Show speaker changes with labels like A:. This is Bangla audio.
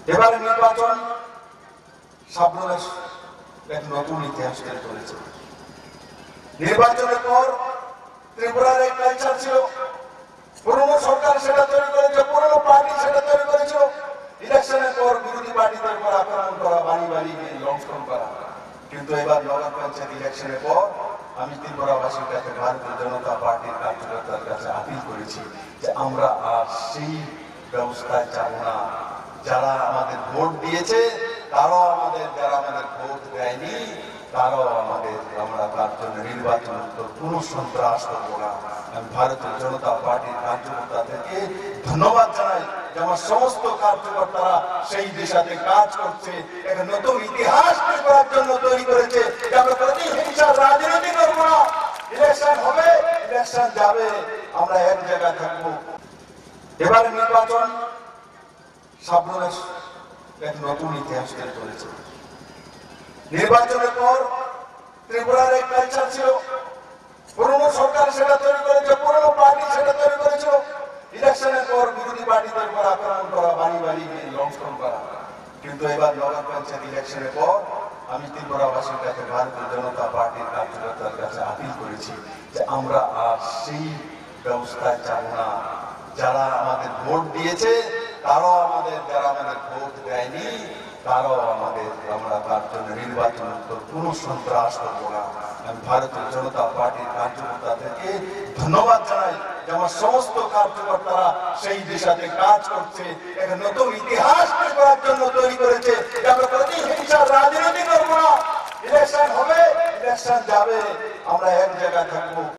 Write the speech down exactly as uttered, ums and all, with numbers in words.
A: এবারে নির্বাচন সাবরুমের এক নতুন ইতিহাস তৈরি করেছে। নির্বাচনের পর ত্রিপুরার এই কালচার ছিল, পুরনো সরকার সেটা তৈরি করেছে, পুরনো পার্টি সেটা তৈরি করেছিল। ইলেকশনের পর বিরোধী পার্টিদের উপর আক্রমণ করা, বাড়ি বাড়ি গিয়ে লঙ্ঘন করা। কিন্তু এবার নগর পঞ্চায়েত ইলেকশনের পর আমি ত্রিপুরাবাসীর কাছে ভারতীয় জনতা পার্টির কার্যকর্তার কাছে আপিল করেছি যে আমরা আর সেই ব্যবস্থায় যাব না। যারা আমাদের ভোট দিয়েছে তারাও আমাদের, যারা আমাদের ভোট দেয়নি তারাও আমাদের, আমরা তার জন্য নির্বাচন কোন সন্ত্রাস করবো না। আমি ভারতীয় জনতা পার্টির কার্যকর্তাদেরকে ধন্যবাদ জানাই যে আমার সমস্ত কার্যকর্তারা সেই দিশাতে কাজ করছে, একটা নতুন ইতিহাস তৈরি করার জন্য তৈরি করেছে যে আমরা প্রতিহিংসার রাজনীতি করবো না। ইলেকশন হবে, ইলেকশন যাবে, আমরা এক জায়গায় থাকবো। এবারে নির্বাচন সাবরুমের এক নতুন ইতিহাস তৈরি করেছে। নির্বাচনের পর ত্রিপুরার এই কালচার ছিল, পুরনো সরকার সেটা তৈরি করেছে, পুরনো পার্টি সেটা তৈরি করেছিল। ইলেকশনের পর বিরোধী পার্টিদের উপর আক্রমণ করা, বাড়ি বাড়ি গিয়ে লঙ্ঘন করা। কিন্তু এবার নগর পঞ্চায়েত ইলেকশনের পর আমি ত্রিপুরাবাসীর কাছে ভারতীয় জনতা পার্টির কার্যকর্তার কাছে আপিল করেছি যে আমরা আর সেই ব্যবস্থায় যাব না। যারা আমাদের ভোট দিয়েছে তারাও আমাদের, যারা আমাদের ভোট দেয়নি তারাও আমাদের, আমরা তার জন্য নির্বাচন কোন সন্ত্রাস করবো না। আমি ভারতীয় জনতা পার্টির কার্যকর্তাদেরকে ধন্যবাদ জানাই যে আমার সমস্ত কার্যকর্তারা সেই দিশাতে কাজ করছে, একটা নতুন ইতিহাস তৈরি করার জন্য তৈরি করেছে যে আমরা প্রতিহিংসার রাজনীতি করবো না। ইলেকশন হবে, ইলেকশন যাবে, আমরা এক জায়গায় থাকবো।